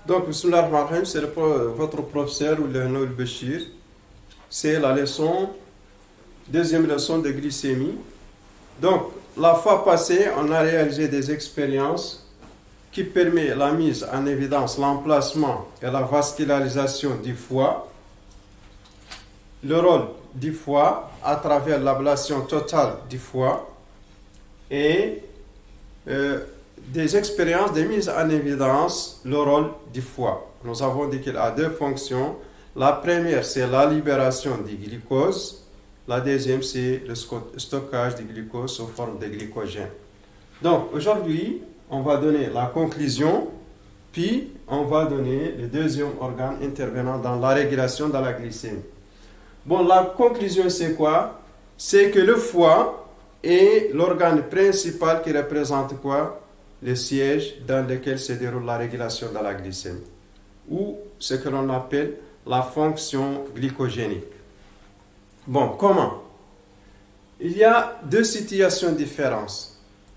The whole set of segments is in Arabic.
Donc, bismillah ar-Rahman ar-Rahim, c'est votre professeur Oulano El-Bachir. C'est la leçon, deuxième leçon de glycémie. Donc, la fois passée, on a réalisé des expériences qui permettent la mise en évidence, l'emplacement et la vascularisation du foie, le rôle du foie à travers l'ablation totale du foie et des expériences de mise en évidence le rôle du foie. Nous avons dit qu'il a deux fonctions. La première, c'est la libération du glucose. La deuxième, c'est le stockage du glucose sous forme de glycogène. Donc, aujourd'hui, on va donner la conclusion, puis on va donner le deuxième organe intervenant dans la régulation de la glycémie. Bon, la conclusion, c'est quoi? C'est que le foie est l'organe principal qui représente quoi? Le siège dans lequel se déroule la régulation de la glycémie, ou ce que l'on appelle la fonction glycogénique. Bon, comment? Il y a deux situations différentes.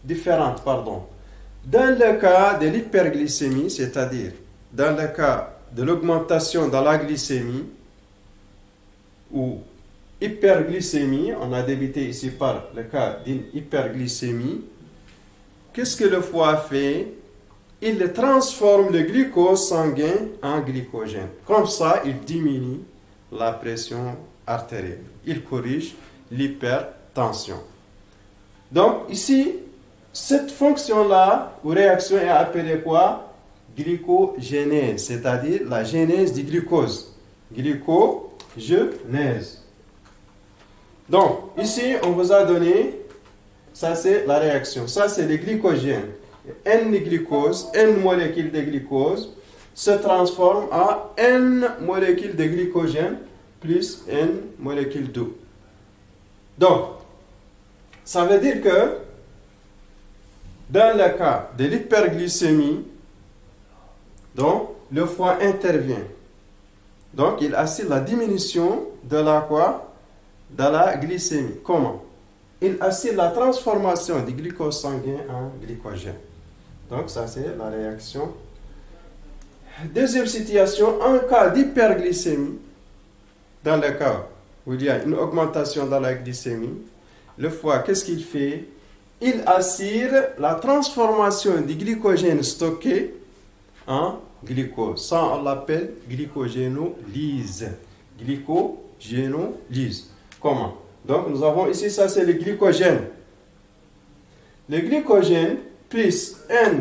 Dans le cas de l'hyperglycémie, c'est-à-dire dans le cas de l'augmentation de la glycémie, ou hyperglycémie, on a débuté ici par le cas d'une hyperglycémie. Qu'est-ce que le foie fait? Il transforme le glucose sanguin en glycogène. Comme ça, il diminue la pression artérielle. Il corrige l'hypertension. Donc, ici, cette fonction-là, ou réaction, est appelée quoi? Glycogénèse, c'est-à-dire la genèse du glucose. Glycogénèse. Donc, ici, on vous a donné, ça c'est la réaction, ça c'est le glycogène. N-glucose, N molécules de glucose, se transforme en N molécules de glycogène plus N molécules d'eau. Donc, ça veut dire que dans le cas de l'hyperglycémie, donc, le foie intervient. Donc, il assure la diminution de la quoi? De la glycémie. Comment? Il assure la transformation du glucose sanguin en glycogène. Donc, ça, c'est la réaction. Deuxième situation, en cas d'hyperglycémie, dans le cas où il y a une augmentation dans la glycémie, le foie, qu'est-ce qu'il fait? Il assure la transformation du glycogène stocké en glucose. Ça, on l'appelle glycogénolyse. Glycogénolyse. Comment? Donc, nous avons ici, ça c'est le glycogène. Le glycogène plus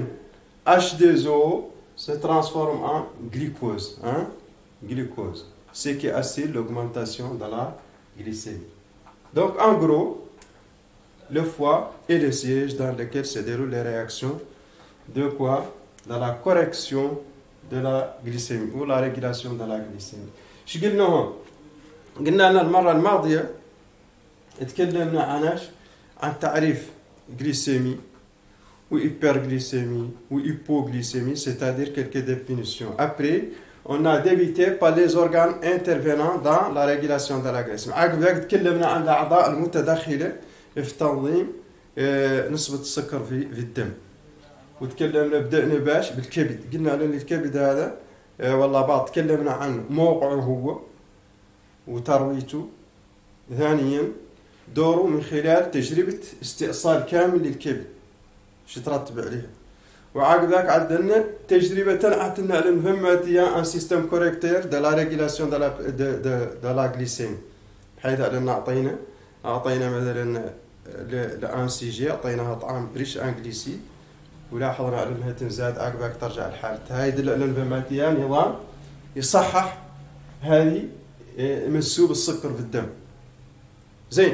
NH2O se transforme en glucose. Glucose. Ce qui assure l'augmentation de la glycémie. Donc, en gros, le foie est le siège dans lequel se déroulent les réactions de quoi? De la correction de la glycémie ou la régulation de la glycémie. قلنا المرة الماضية اتكلمنا عن تعريف glycémie ou hyperglycémie ou hypoglycémie, c'est-à-dire quelques définitions. Après, on a débuté par les organes intervenant dans la régulation de la glycémie. عقب تكلمنا عن الأعضاء المتدخلة في تنظيم نسبة السكر في الدم. وتكلمنا بدأنا باش بالكبد. قلنا لأن الكبد هذا والله بعض تكلمنا عن موقعه هو وترويته. ثانيا دوره من خلال تجربة استئصال كامل للكبد شو ترتب عليها. وعقبك عندنا تجربة عطنا على مهماتية ان سيستم كوريكتير دو لا ريغولاسيون دو لا غليسيمي، بحيث اننا اعطينا مثلا الان سي جي اعطيناها طعام ريش ان جليسيد ولاحظنا على انها تنزاد عقبك ترجع لحالتها. هاي يدل على المهماتية نظام يصحح هذه منسوب السكر في الدم. زين.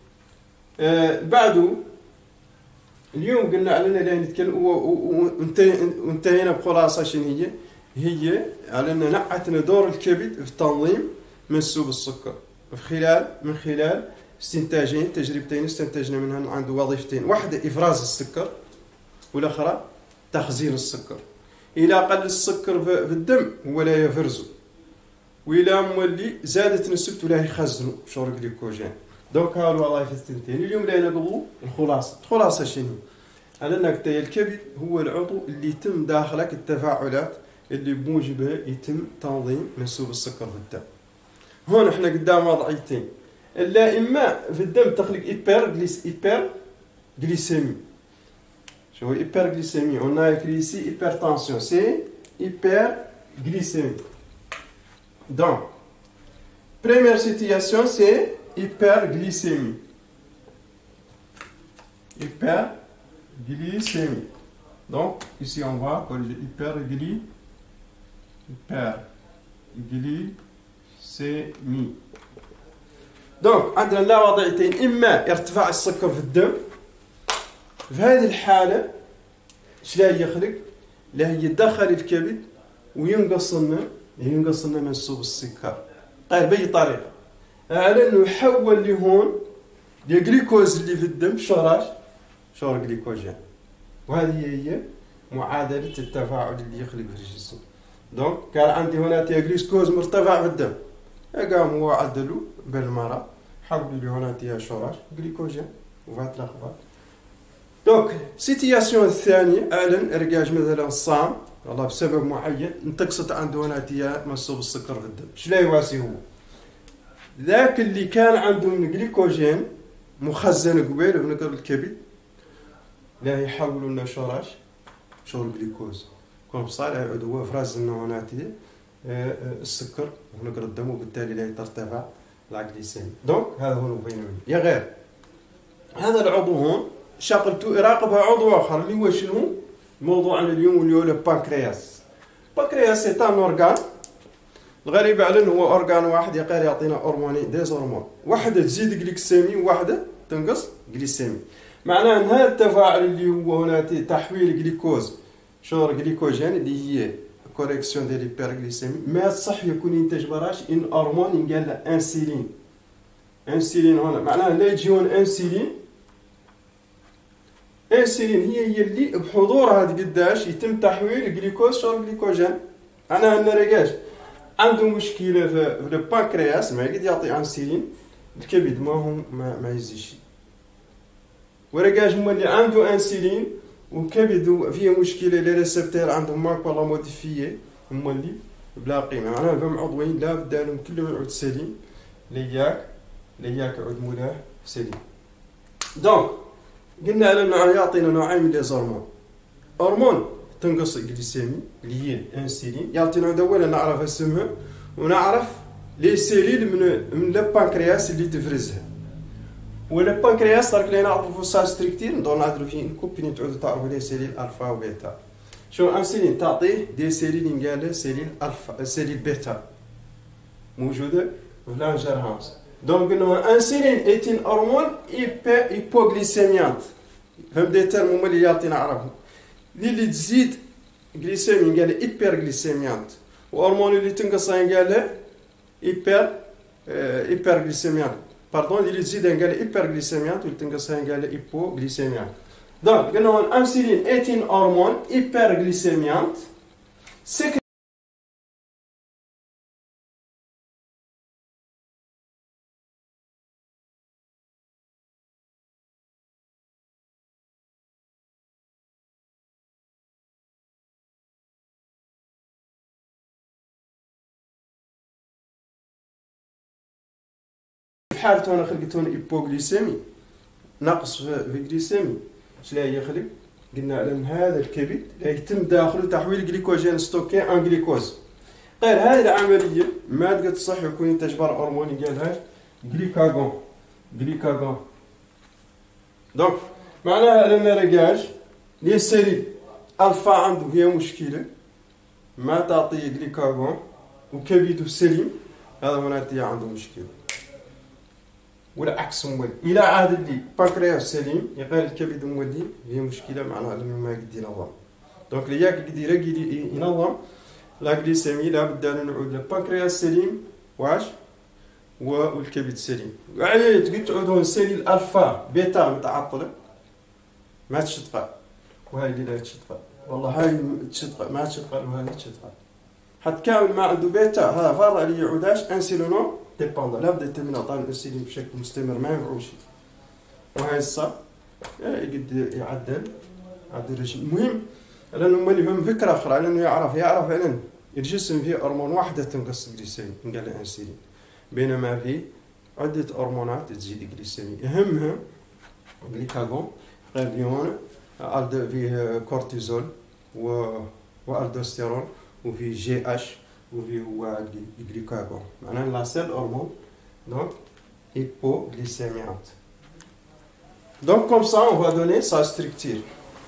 بعده اليوم قلنا علينا لا نتكلم وانتهينا بخلاصه شنو هي على ان نعتنا دور الكبد في تنظيم منسوب السكر من خلال استنتاجين تجربتين استنتجنا منها عنده وظيفتين، واحده افراز السكر والاخرى تخزين السكر. الى قل السكر في الدم هو لا يفرزه، وإلى مولي زادت نسبته لا يخزنوا شور الجليكوجين. دونك ها الوظائف الثنتين. اليوم لا نقضوا الخلاصة شنو؟ على أنك الكبد هو العضو اللي يتم داخلك التفاعلات اللي بموجبه يتم تنظيم منسوب السكر في الدم. هون احنا قدام وضعيتين، الا اما في الدم تخلق ايبر غليسيمي. شو هو ايبر غليسيمي؟ on a écrit ici hypertension, c'est hyperglycémie. Donc première situation, c'est hyperglycémie. Hyperglycémie. Donc ici on va corriger hyperglycémie. دونك عندنا لا وضعيتين، اما ارتفاع السكر في الدم. في هذه الحاله شلا يخلق؟ لا هي داخل الكبد وينقص لنا منسوب السكر. طيب باي طريقه؟ على انه يحول لهون الجليكوز اللي في الدم شور جليكوجين، وهذه هي معادله التفاعل اللي يخلق في الجسم. دونك كان عندي هنا جليكوز مرتفع في الدم، قام هو عدلوا بالمرة حولوا لي هنا شوراج جليكوجين وفات الاخبار. دونك سيتياسيون الثانيه، اعلن ارجاج مثلا صام والله بسبب معين انتقصت عنده هنا منسوب السكر في الدم. شلا يواسي هو ذاك اللي كان عنده من جليكوجين مخزن قبيل بنقر الكبد، لا يحولوا لنا شور جليكوز كون بصالح يعود هو فراز انه هنا السكر ونقر الدم، وبالتالي لا ترتفع الجليسيمي. دونك هذا هو بين يا غير هذا العضو هون شغلته يراقبها عضو اخر اللي هو شنو موضوعنا اليوم، اللي هو البنكرياس. البنكرياس سي ان اورغان، الغريب على انه هو اورغان واحد يقدر يعطينا هرمونين، ديز هرمون، واحده تزيد جليكسيمي وواحده تنقص جليسيمي. معناه ان هذا التفاعل اللي هو هنا تحويل جليكوز شور جليكوجين اللي هي كوريكسيون ديال الهيبرغليسيمي، ما صح يكون ينتج براش ان هرمون ينقال له انسولين هنا. معناه لا يجي هون انسولين هي اللي بحضورها قداش يتم تحويل الجليكوز شور جليكوجين. معناها ان رجاج عنده مشكله في البنكرياس ما يقدر يعطي انسولين، الكبد ما يزيش. ورجاج هو اللي عنده انسولين وكبد فيه مشكله، لي ريسبتور عندهم ماك ولا موديفيي، هما اللي بلا قيمه. معناها فهم عضوين لا بد لهم كلهم يعود سليم، لياك يعود مولاه سليم. دونك قلنا على انه يعطينا نوعين من لي هرمون تنقص الجليسيمي اللي هي الانسولين، يعطينا اولا نعرف اسمها ونعرف لي سيليل من البنكرياس اللي تفرزها. والبنكرياس صار لنا نعرفوا سا ستريكتير ندور نهضروا فيه كوبيني تعودوا تعرفوا لي سيليل الفا وبيتا. شو انسولين تعطيه دي سيليل ينقال سيليل الفا سيليل بيتا موجوده في لانجرهانس. دونك انه انسولين ايتين هرمون هيبوغليسيميانت، فهم دي تيرم هما اللي يعطينا نعرفهم. اللي تزيد جليسيمي ينقال هيبرغليسيميانت، وهرمون اللي تنقص ينقال هيبرغليسيميانت. باردون اللي تزيد قال هيبرغليسيميانت واللي تنقصها قال هيبوغليسيميانت. دونك قلنا الانسولين ايتين هرمون هيبرغليسيميانت حالته انا خلقت هون هيبوغليسيمي نقص في الجليسيمي. شلا يخلق؟ قلنا على ان هذا الكبد يتم داخله تحويل جليكوجين ستوكي ان جليكوز. غير هذه العمليه ما تقدر تصح يكون ينتج برا هرمون قالها جليكاغون. دونك معناها ان رجاج لي سيريل الفا عنده فيها مشكله ما تعطي جليكاغون وكبده سليم، هذا هنا عنده مشكله. والعكس مولي الى عاد اللي بانكرياس سليم يقال الكبد مولي فيه مشكله، معناها انه ما يقدر ينظم. دونك اللي يقدر ينظم لا جليسيمي لابد ان نعود للبانكرياس سليم والكبد سليم. يعني تقدر تعودون سيليل الفا بيتا متعطله ما تشتغل، وهاي اللي لا تشتغل والله هاي تشتغل ما تشتغل وهاي تشتغل. حتى كامل ما عنده بيتا هذا فرع اللي يعوداش انسولينو ديبوندون، لابد يتم اعطاء الانسولين بشكل مستمر ما ينفعوش. وهاي الصا يقدر يعدل الرجيم. المهم لأنه ما يفهم فكرة أخرى، لأنه يعرف أن الجسم فيه هرمون واحدة تنقص الجليسيمي قال الأنسولين، بينما فيه عدة هرمونات تزيد الجليسيمي، أهمها جليكاغون، غاليون، فيه كورتيزول والدوستيرون، وفيه جي اش، وفيه هو جليكاغون، معناها لا سيل هرمون donc hypoglycémiante. Donc comme ça on va donner sa structure.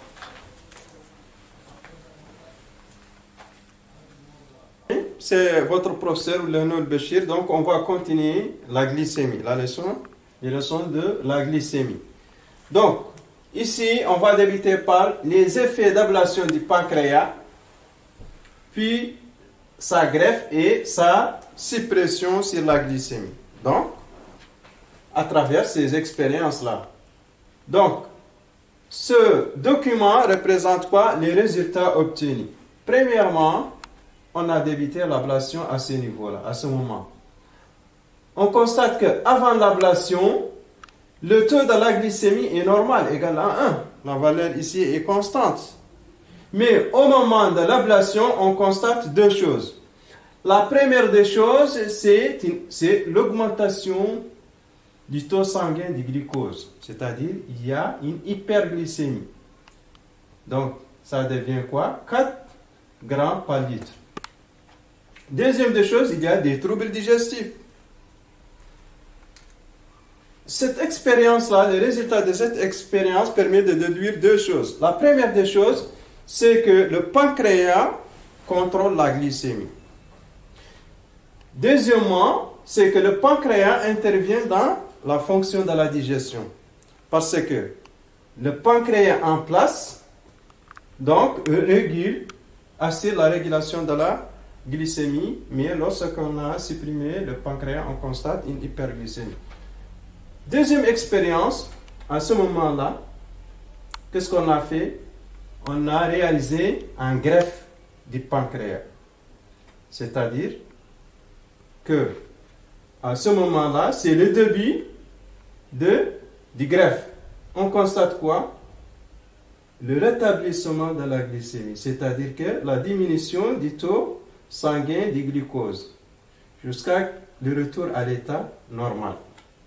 C'est votre professeur Léonel Béchir, donc on va continuer la glycémie, les leçons de la glycémie. Donc ici on va débuter par les effets d'ablation du pancréas, puis sa greffe et sa suppression sur la glycémie. Donc, à travers ces expériences-là. Donc, ce document représente quoi? Les résultats obtenus. Premièrement, on a débuté l'ablation à ce niveau-là, à ce moment. On constate qu'avant l'ablation, le taux de la glycémie est normal, égal à 1. La valeur ici est constante. Mais au moment de l'ablation, on constate deux choses. La première des choses, c'est l'augmentation du taux sanguin du glucose. C'est-à-dire, il y a une hyperglycémie. Donc, ça devient quoi? 4 grammes par litre. Deuxième des choses, il y a des troubles digestifs. Cette expérience-là, les résultats de cette expérience permettent de déduire deux choses. La première des choses, c'est que le pancréas contrôle la glycémie. Deuxièmement, c'est que le pancréas intervient dans la fonction de la digestion. Parce que le pancréas en place, donc, assure la régulation de la glycémie, mais lorsqu'on a supprimé le pancréas, on constate une hyperglycémie. Deuxième expérience, à ce moment-là, qu'est-ce qu'on a fait? On a réalisé un greffe du pancréas. C'est-à-dire que à ce moment-là, c'est le début du greffe. On constate quoi? Le rétablissement de la glycémie, c'est-à-dire que la diminution du taux sanguin du glucose jusqu'à le retour à l'état normal.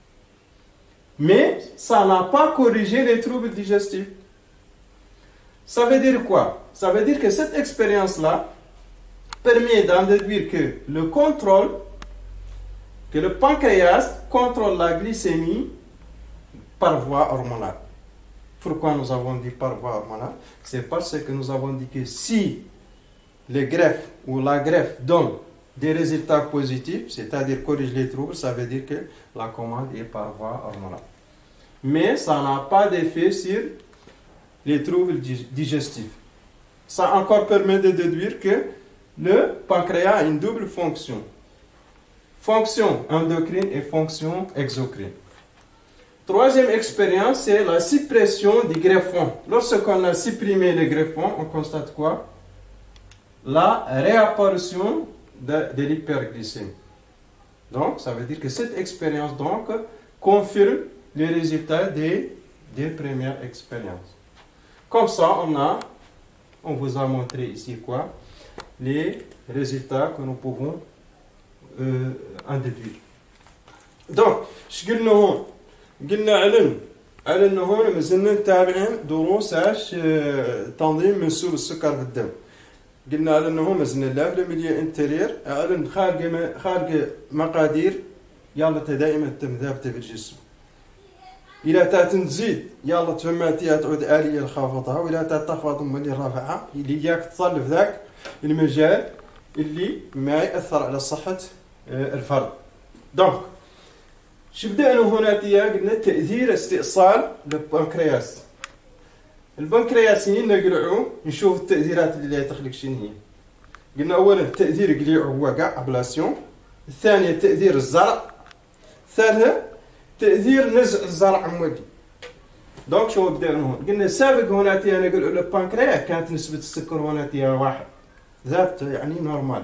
Mais ça n'a pas corrigé les troubles digestifs. Ça veut dire quoi? Ça veut dire que cette expérience-là permet d'en déduire que le pancréas contrôle la glycémie par voie hormonale. Pourquoi nous avons dit par voie hormonale? C'est parce que nous avons dit que si le greffe ou la greffe donne des résultats positifs, c'est-à-dire corrige les troubles, ça veut dire que la commande est par voie hormonale. Mais ça n'a pas d'effet sur les troubles digestifs. Ça encore permet de déduire que le pancréas a une double fonction. Fonction endocrine et fonction exocrine. Troisième expérience, c'est la suppression du greffon. Lorsqu'on a supprimé le greffon, on constate quoi? La réapparition de l'hyperglycémie. Donc, ça veut dire que cette expérience donc confirme les résultats des premières expériences. Comme ça, on vous a montré ici quoi? Les résultats que nous pouvons en déduire. Donc, قلنا على انه هون مازلنا نتابعين دروس تنظيم منسوب السكر في الدم. قلنا على انه مازلنا لا في الميليا انتيرير على خارج مقادير يلا دائما الدم ثابته في الجسم. الى تزيد يلا تفهماتيها تعود آلية لخافضها، والى تخفض ملي رافعها اللي ياك تصل في ذاك المجال اللي ما يأثر على صحة الفرد. دونك شو بدأنا هنا قلنا تأثير استئصال البنكرياس. البنكرياس نقلعوه نشوف التأثيرات اللي تخلق شنو هي. قلنا أولا تأثير قليع هو كاع ابلاسيون، الثانية تأثير الزرع، الثالثة تأثير نزع الزرع مولي. دونك شو بدأنا هون؟ قلنا سابق هنا نقلعوا البنكرياس كانت نسبة السكر هنا 1 ثابتة يعني نورمال.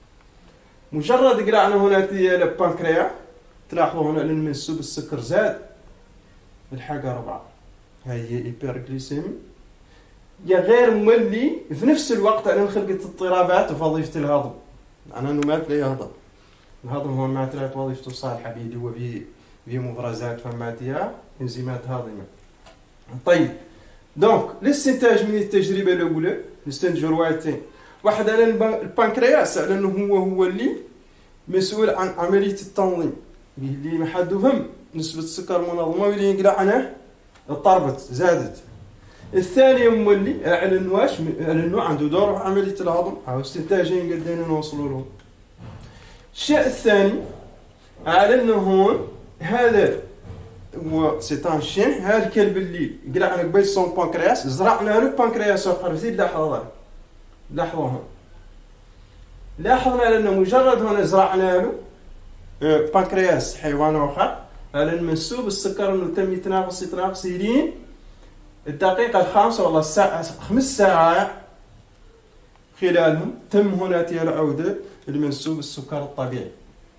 مجرد قلعنا هنا البنكرياس تلاحظوا هنا لأن منسوب السكر زاد الحاجة 4. هاي هي هيبرغليسيمي. يا غير مولي في نفس الوقت أنا خلقت اضطرابات في وظيفة الهضم. أنا إنه ما تلاقي هضم. الهضم هو ما تلاقي وظيفته صالحة بيدي وفي مفرزات فماتية إنزيمات هاضمة. طيب دونك الاستنتاج من التجربة الأولى نستنتجوا روايتين. واحد على البنكرياس على أنه هو اللي مسؤول عن عملية التنظيم اللي ما حد فهم نسبة السكر منظمة واللي ينقلع عنه اضطربت زادت. الثاني مولي على النواش على النوع عنده دور في عملية الهضم أو استنتاجين قدرنا نوصلوا لهم. الشيء الثاني على أنه هون هذا هو سيتان شين هذا الكلب اللي قلع عنه قبيل صون بانكرياس زرعنا له بانكرياس آخر زيد لاحظوا هون لاحظنا على أنه مجرد هون زرعنا له بانكرياس حيوان آخر على المنسوب السكر أنه تم يتناقص يلين الدقيقة الخامسة والله الساعة 5 ساعات خلالهم تم هنا العودة لمنسوب السكر الطبيعي.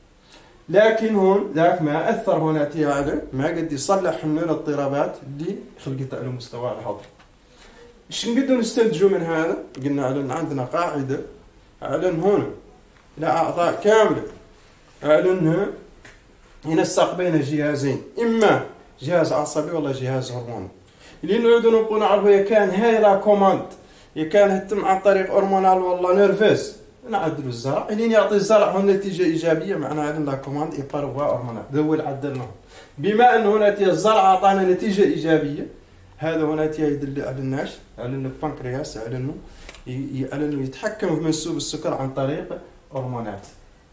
لكن هون ذاك ما أثر هنا على ما قد يصلح لنا الاضطرابات اللي خلقتها على مستوى الهضم. ايش نقدر نستنتجوا من هذا؟ قلنا على أن عندنا قاعدة على أن هنا لا أعضاء كاملة على أنها ينسق بين جهازين إما جهاز عصبي ولا جهاز هرموني. اللي نعودوا نبقوا نعرفوا إذا كان هاي لا كوماند إذا كان تم عن طريق هرمونال ولا نيرفيس نعدلوا الزرع اللي يعطي الزرع هم نتيجة إيجابية معناها لا كوماند يبارفوا هرمونال ذو اللي عدلناهم. بما أن هنا الزرع أعطانا نتيجة إيجابية هذا هنا يدل على الناش على أن البنكرياس على أنه يتحكم في منسوب السكر عن طريق هرمونات.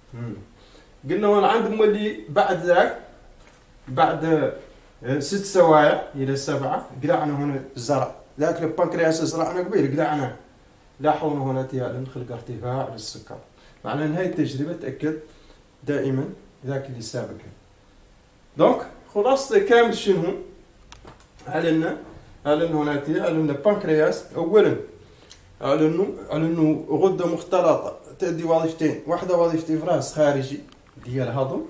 قلنا هون عندهم اللي بعد ذاك بعد 6 سوايع إلى 7 قلعنا هنا الزرع ذاك البنكرياس زرعنا قبيل قلعنا. لاحظوا هنا خلق ارتفاع للسكر. معنى أن هاي التجربة تأكد دائما ذاك اللي سابقا. دونك خلاصة كامل شنو على أن هنا على أن البنكرياس أولا على أنه غدة مختلطة تؤدي وظيفتين. واحدة وظيفة إفراز خارجي اللي هي الهضم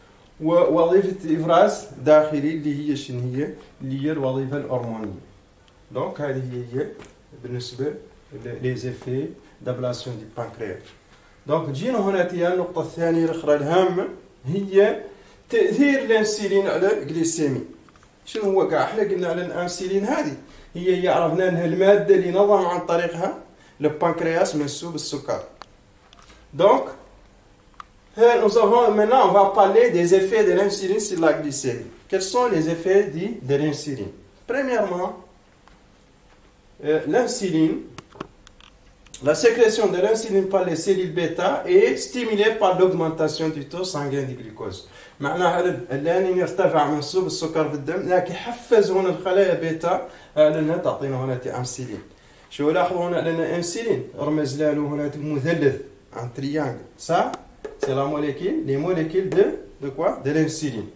ووظيفة إفراز داخلي اللي هي شنو هي اللي هي الوظيفة الهرمونية. دونك هذه هي بالنسبة les effets d'ablation du pancréas. دونك جينا هنا النقطة الثانية الأخرى الهامة هي تأثير الأنسولين على الجليسيمي. شنو هو كاع احنا قلنا على الأنسولين هي عرفنا أنها المادة اللي نظم عن طريقها البنكرياس منسوب السكر. Donc nous avons maintenant on va parler des effets de l'insuline sur la glycémie. Quels sont les effets de l'insuline? Premièrement, l'insuline, la sécrétion de l'insuline par les cellules bêta est stimulée par l'augmentation du taux sanguin de glucose. معناها الآن يرتفع منسوب السكر في الدم لكن يحفز هنا الخلايا بيتا على أنها تعطينا هنا أنسولين. شو لاحظوا هنا لنا أنسولين رمز له هنا مثلث un triangle. Ça c'est la molécule, les molécules de quoi? De l'insuline.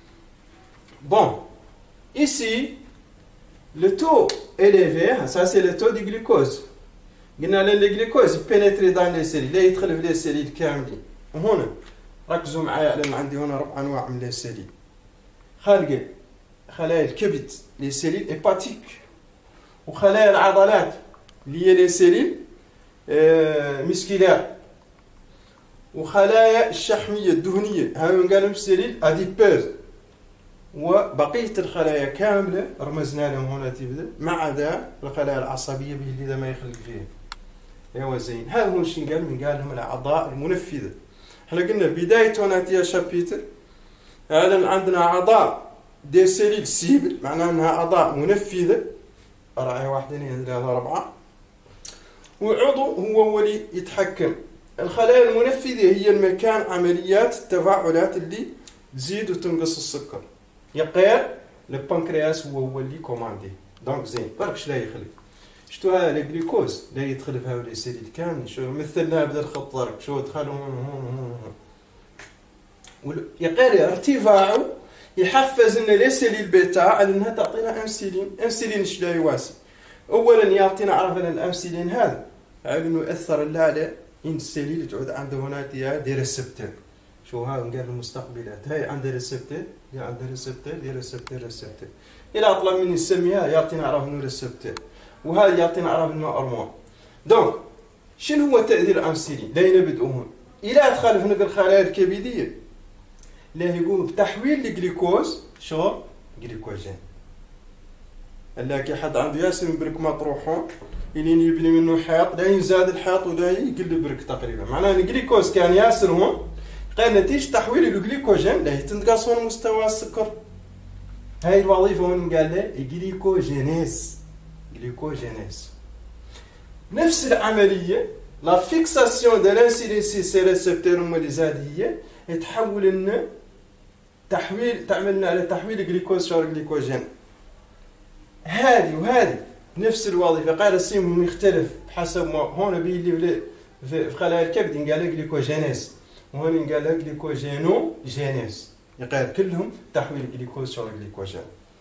Bon, ici le taux élevé, ça c'est le taux de glucose. قلنا le glucose pénètre dans les cellules لا يدخل في les cellules كاملين. وهنا ركزوا معايا لأن عندي هنا 4 أنواع من السيلين. خلايا الكبد لي سيلين هيباتيك وخلايا العضلات اللي هي لي سيلين مسكيلار وخلايا الشحمية الدهنية هاي نقالهم سيلين أديبوز وبقية الخلايا كاملة رمزنا لهم هنا تبدأ ما عدا الخلايا العصبية اللي إذا ما يخلق فيها. ايوا زين هذا هو الشيء قال لهم الأعضاء المنفذة. احنا قلنا بداية هنا شابيتر هذا عندنا أعضاء دي سيليل سيبل معناها أنها أعضاء منفذة 1 2 3 4 وعضو هو اللي يتحكم. الخلايا المنفذة هي المكان عمليات التفاعلات اللي تزيد وتنقص السكر. يقير البنكرياس هو اللي كوماندي. دونك زين برك شلا يخلي شتو هذا الجلوكوز لا يدخل في هؤلاء السيليل كامل. شو مثلنا بدا الخط درك شو دخلوا يقير ارتفاعه يحفز ان لي سيليل بيتا على انها تعطينا انسولين شلا يواسي. اولا يعطينا عرفنا الانسولين هذا على انه ياثر لا على ان السيليل تعود عنده هنا دي ريسبتور. شو ها نقال المستقبلات هاي عندها ريسبتور عندها ريسبتور دي ريسبتور الى اطلب مني نسميها يعطينا عرف انه ريسبتور وهذا يعطينا عرب انه هرمون. دونك شنو هو تاثير الانسولين؟ لا نبدأ هون. الى ادخل في الخلايا الكبديه لا يقوم بتحويل الجلوكوز شو جليكوجين. هلا كي حد عنده ياسر من برك مطروحون يلين يبني منه حيط لا يزاد الحيط ولا يقل برك تقريبا. معناه الجليكوز كان ياسر هون قال نتيجه تحويل الجليكوجين لا يتنقص من مستوى السكر. هاي الوظيفه هون قال له جليكوجينيز. جليكوجينيز نفس العمليه لا فيكساسيون دو لانسولين سي ريسبتور موليزاد هي يتحول لنا تحويل تعملنا على تحويل الجليكوز شو الجليكوجين. هذه وهذه نفس الوظيفه. قال اسمهم يختلف بحسب ما هون بيلي في خلايا الكبد قال لك جليكوجينيز وهون قال لك جليكوجينو جينيز. يقال كلهم تحويل الجليكوز شو الجليكوجين.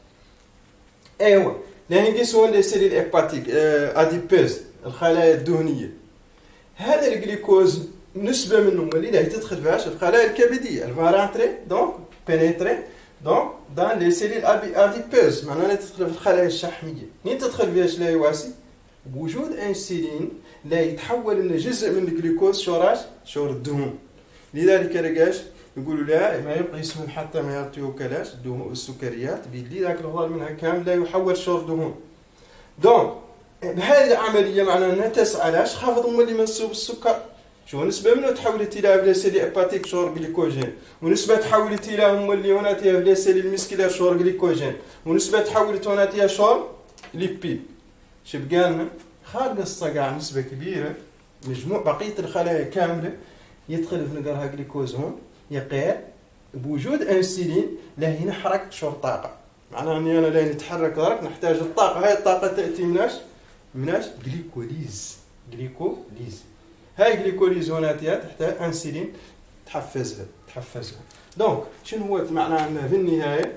ايوه لان يقيسوا لي سيلول هيباتيك اديبوز الخلايا الدهنيه. هذا الجليكوز نسبه منهم اللي تدخل فيها الخلايا الكبديه الفارانتري دونك بينيتري دونك دان لي سيلول اديبوز معناها تدخل في الخلايا الشحميه. منين تدخل فيها لا يواسي بوجود انسولين لا يتحول لنا جزء من الجلوكوز شور الدهون. لذلك رجاش يقولوا لا ما يبقى يسمن حتى ما يعطيو كلاش السكريات بيدي ذاك الغضال منها كامل لا يحول شور دهون. دونك بهذه العمليه معناها انها تسعى لاش خفض مولي منسوب السكر. شو نسبه منه تحولت الى بلاسيلي هيباتيك شور جليكوجين ونسبه تحولت الى مولي هناتيا بلاسيلي المسكيلار شور جليكوجين ونسبه تحولت هناتيا شور ليبيد. شبقالنا خارج الصقع نسبه كبيره مجموع بقيه الخلايا كامله يدخل في نقرها جليكوز هون يقير بوجود انسولين لا ينحرق شور طاقه. معناها اني انا لا نتحرك درك نحتاج الطاقه. هاي الطاقه تاتي مناش جليكوليز. جليكوليز هاي جليكوليز هناتيا تحتاج انسولين تحفزها. دونك شنو هو معناها انها في النهايه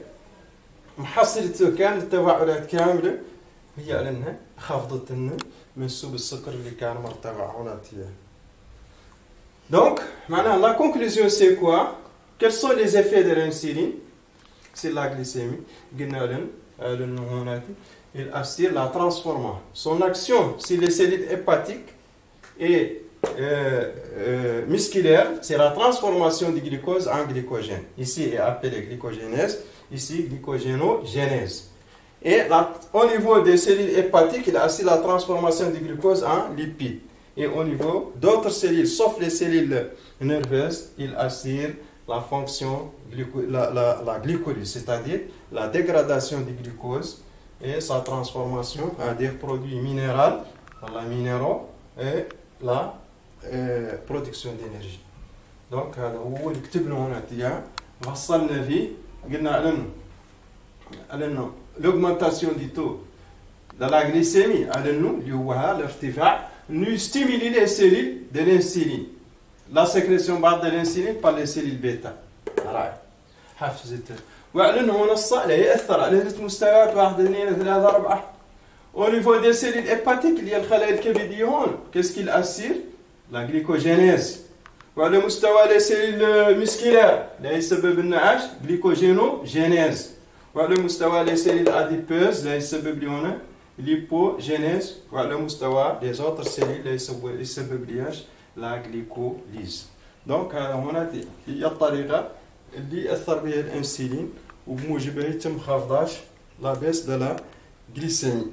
محصله كامل التفاعلات كامله هي على انها خفضت لنا منسوب السكر اللي كان مرتفع هناتيا. Donc, maintenant, la conclusion c'est quoi? Quels sont les effets de l'insuline sur la glycémie? Il assure la transformation. Son action sur les cellules hépatiques et musculaires, c'est la transformation du glucose en glycogène. Ici, est appelé glycogénèse, ici, glycogénogénèse. Et au niveau des cellules hépatiques, il assure la transformation du glucose en lipides. Et au niveau d'autres cellules, sauf les cellules nerveuses, il assure la fonction, la glycolyse, c'est-à-dire la dégradation du glucose et sa transformation en des produits minéraux, et la production d'énergie. Donc, هو اللي كتبنا هنا وصلنا فيه قلنا على انه l'augmentation du taux de la glycémie على انه اللي هو الارتفاع nous stimuler les cellules de l'insuline. La sécrétion de l'insuline par les cellules bêta. حفزتها. وأعلن هنا الصقر لا يأثر على ثلاث مستويات 1 2 3 4. Au niveau des cellules hépatiques اللي هي الخلايا الكبدية هون qu'est-ce qu'il assure? La glycogénèse. وعلى مستوى les cellules musculaires لا يسبب النعاش glycogénogénèse. وعلى مستوى les cellules adipeuses لا يسبب لي هنا l'hypogénèse وعلى مستوى les autres cellules لا يسبب ليش la glycolyse. دونك هنا هي الطريقة اللي يأثر بها الانسولين وبموجبها يتم خفضاش لا بيس de la glycémie.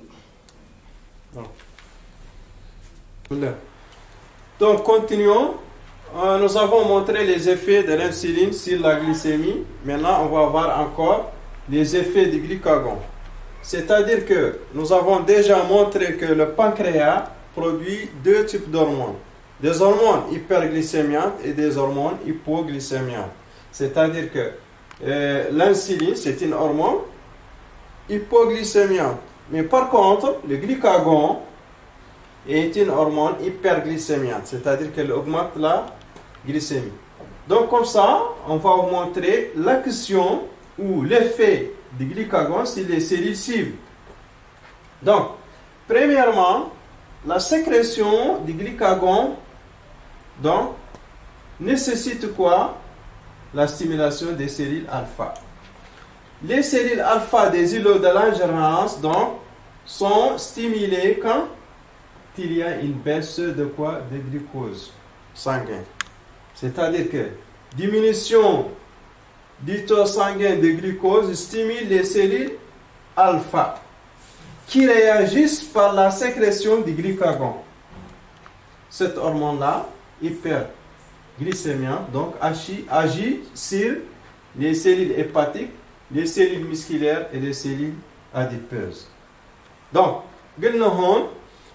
Donc continuons. Nous avons montré les effets de l'insuline sur la glycémie. Maintenant, on va voir encore les effets du glucagon. C'est-à-dire que nous avons déjà montré que le pancréas produit deux types d'hormones. Des hormones hyperglycémiantes et des hormones hypoglycémiantes. C'est-à-dire que l'insuline, c'est une hormone hypoglycémiante. Mais par contre, le glucagon est une hormone hyperglycémiante. C'est-à-dire qu'elle augmente la glycémie. Donc comme ça, on va vous montrer l'action ou l'effet du glucagon sur les cellules cibles. Donc, premièrement, la sécrétion du glucagon donc, nécessite quoi? La stimulation des cellules alpha. Les cellules alpha des îlots de Langerhans donc sont stimulés quand il y a une baisse de quoi? De glucose sanguin. C'est-à-dire que diminution du taux sanguin de glucose stimule les cellules alpha qui réagissent par la sécrétion du glucagon. Cette hormone-là, hyperglycémiante, donc agit sur les cellules hépatiques, les cellules musculaires et les cellules adipeuses. Donc, قلنا هون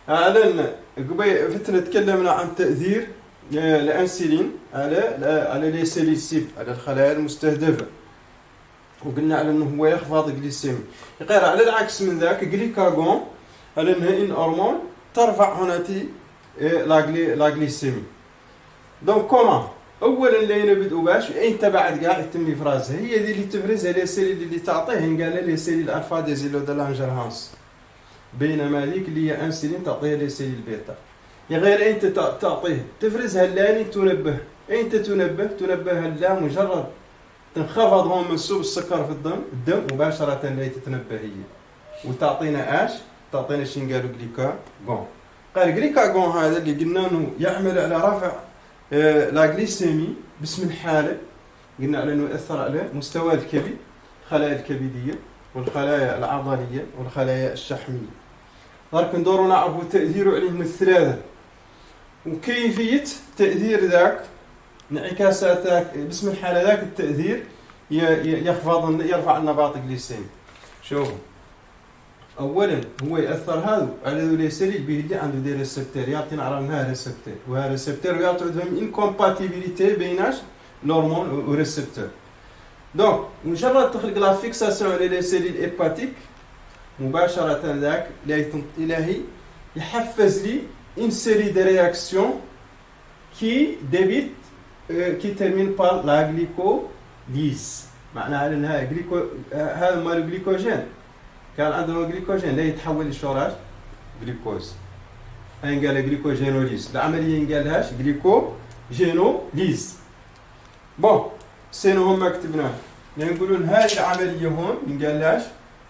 فترة تكلمنا عن تأثير الأنسولين على لي سيلول سيب، على الخلايا المستهدفة، وقلنا على انه هو يخفض الجليسيمي. غير على العكس من ذاك جليكاغون على انها ان هرمون ترفع هوناتي لا جليسيمي. دونك كومان اولا اللي نبدأوا باش انت بعد قاعد يتم افرازها، هي دي اللي تفرزها لي سيلول اللي تعطيه قال لي سيلول الفا ديزيلو دو لانجرهانس، بينما ذيك اللي هي انسولين تعطيها لي سيلول بيتا. يا غير انت تعطيه تفرزها اللاني تنبه، انت تنبه لا مجرد تنخفض هون منسوب السكر في الدم مباشرة لا تتنبه هي وتعطينا اش؟ تعطينا شين قالوا جليكاغون. قال جليكاغون هذا اللي قلنا انه يعمل على رفع لا جليسيمي باسم الحالة، قلنا على انه يأثر على مستوى الكبد، الخلايا الكبدية والخلايا العضلية والخلايا الشحمية. درك ندورو نعرفوا تأثيره عليهم الثلاثة وكيفية تأثير ذاك انعكاسات باسم الحالة ذاك التأثير يرفع النباط الجليسيمي. شوفوا أولا هو يأثر هذا على لي سيلول به اللي عنده دي ريسبتور، يعطينا على انها ريسبتور وها ريسبتور ويعطي عندهم انكومباتيبيليتي بيناش الهرمون وريسبتور. دونك مجرد تخلق لا فيكساسيون على لي سيلول هيباتيك مباشرة ذاك إلهي يحفز لي une série de réactions qui débutent qui termine par la glycolyse. معناها انها هذا مال الجليكوجين كان عندنا جليكوجين لا يتحول لشوراج جليكوز، هاي قال جليكوجينوليز، العمليه نقالهاش جليكوجينوليز. بون سينو هم كتبناه نقولون هاي العمليه هون نقالهاش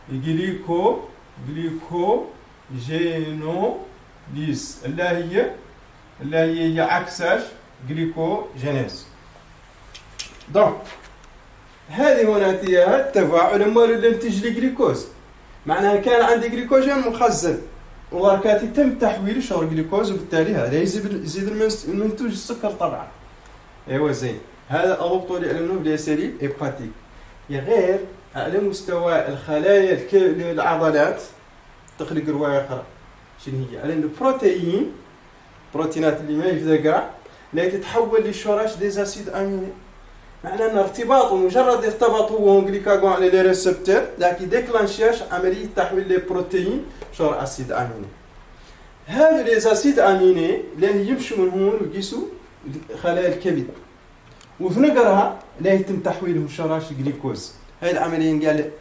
جليكوجينوليز اللي هي عكساش جليكوجينيز. دونك هذه هنا التفاعل مال اللي ينتج لي جليكوز، معناها كان عندي جليكوجين مخزن وبركاتي تم تحويله شغل جليكوز، وبالتالي هذا يزيد المنتوج السكر طبعا. ايوا زين، هذا اضبطوا لي انه بلي سيلي هيباتيك. غير على مستوى الخلايا العضلات تخلق روايه اخرى. شنو هي؟ على انه بروتينات اللي ما يفدا كاع لا تتحول لشوراش ديزاسيد اميني، معناه ان ارتباط مجرد ارتبط هو جليكاغون على لي ريسبتور لكن ديكلانشاش عمليه تحويل لي بروتين شور اسيد اميني. هذا لي اسيد اميني لا يمشوا من هون ويقيسوا خلايا الكبد وفي نقرها لا يتم تحويلهم شراش جليكوز. هاي العمليه نقال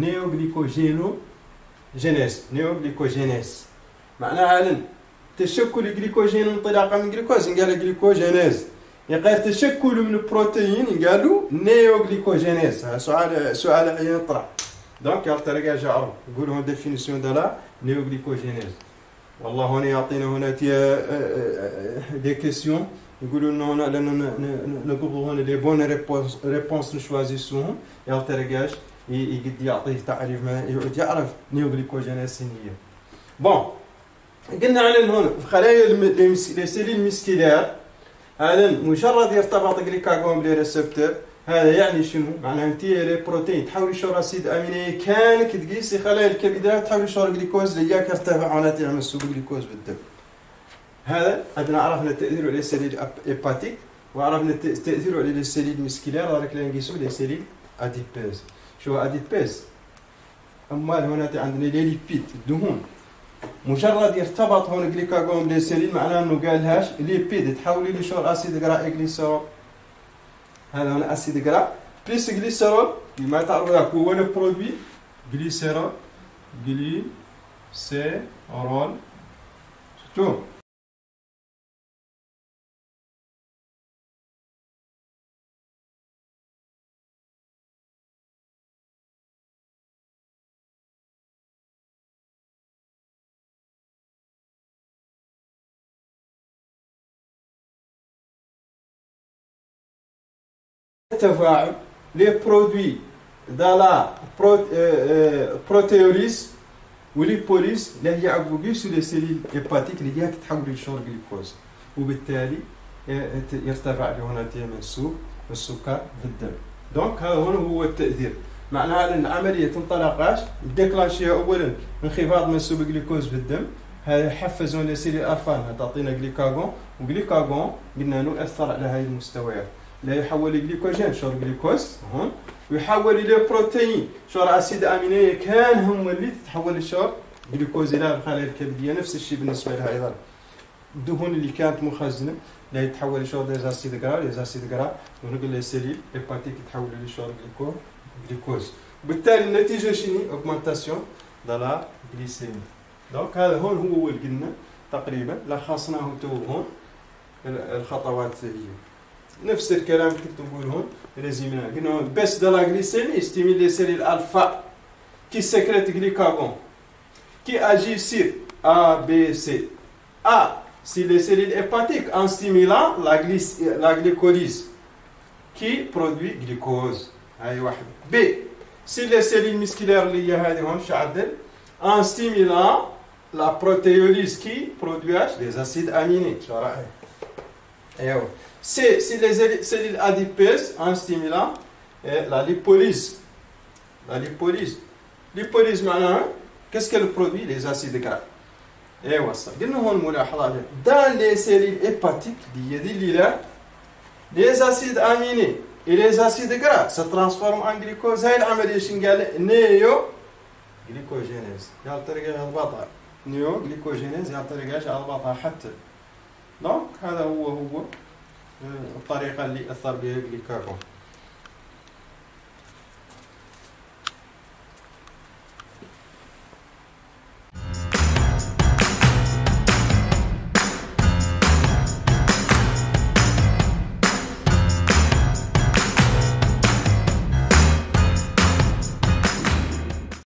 نيوغليكوجينيز، معناها علن تشكل الجليكوجين انطلاقا من جليكوز نقال جليكوجينيز. غير تشكل من البروتين قالوا نيوغليكوجينيز. سؤال عين يطرح. دونك يرتلقى جعرو يقولوا هون ديفينيسيون دو لا نيوغليكوجينيز. والله هنا يعطينا هنا دي كيسيون يقولوا انه هنا نقبضوا هنا لي بون ريبونس نشوازيسوهم، يرتلقاش يقد يعطيه تعريف ما يعرف نيوغليكوجينيز هي. بون قلنا على هنا في خلايا لي سيلول ميسكيلير هذا مجرد يرتبط جليكاغون بلي ريسبتور. هذا يعني شنو؟ معناها انت لي بروتين تحول شور اسيد اميني كانك تقيسي خلايا الكبد تحول شور جليكوز اللي ياك ارتفع هنا تعمل سوق جليكوز بالدم. هذا عندنا عرفنا تاثيره على السيلول هيباتيك وعرفنا تاثيره على السيلول ميسكيلير، راك لا نقيسو لي سيلول اديبوز. شو اديبوز؟ امال هنا عندنا لي ليبيد الدهون مجرد يرتبط هون جليكاغون بلي سيلول معناه انه قالهاش ليبيد تحولي لشور اسيد غرا جليسرول. هذا هون اسيد غرا بليس جليسرول ما تعرفوا ذاك هو لو برودوي جليسرول شفتوا التفاعل لي برودوي dans la protéolyse والليبوليز اللي هي عقوبية sur les cellules hépatiques اللي هي تتحول لشور جلوكوز، وبالتالي يرتفع له هنا من السكر في الدم. دونك هذا هو التأثير. معنى هذا ان العملية تنطلقاش ديكلاشيها اولا انخفاض منسوب الجلوكوز في الدم، هذا يحفزون لي سيلي الفا تعطينا جليكاغون، وجليكاغون قلنا انه يأثر على هذه المستويات، لا يحول الجليكوجين شور جلوكوز هون، ويحول الى بروتين شور اسيد امينيه كان هم اللي تتحول لشور جلوكوز الى الخلايا الكبديه. نفس الشيء بالنسبه لها ايضا الدهون اللي كانت مخزنه لا يتحول لشور ديزاسيد غرا ونقول لي سيليل هيباتيك يتحول لشور جلوكوز. وبالتالي النتيجه شنو؟ اوغمانتاسيون دو لا غليسيمي. دونك هذا هون هو اللي قلنا تقريبا لخصناه تو هون الخطوات هي نفس الكلام كنت نقول هون ريزيمنا. قلنا بس دو لا غليسيمي ستيميل لي سيليل الفا كي سكريت غليكاغون qui agit sur A, B, C. A, c'est les cellules hépatiques en stimulant la glycolyse qui produit glucose. B, c'est les cellules musculaires liées en stimulant la protéolyse qui produit des acides aminés. C, c'est les cellules adipeuses en stimulant la lipolyse. La lipolyse. Lipolyse, maintenant, qu'est-ce qu'elle produit? Les acides gras. Et voilà. Dans les cellules hépatiques, les acides aminés et les acides gras se transforment en glucose. هاي العملية شنقال نيو glycogénèse. يعطيك البطا. نيو glycogénèse يعطيك البطا حتى. donc هذا هو الطريقة اللي أثر بها الجليكاغون.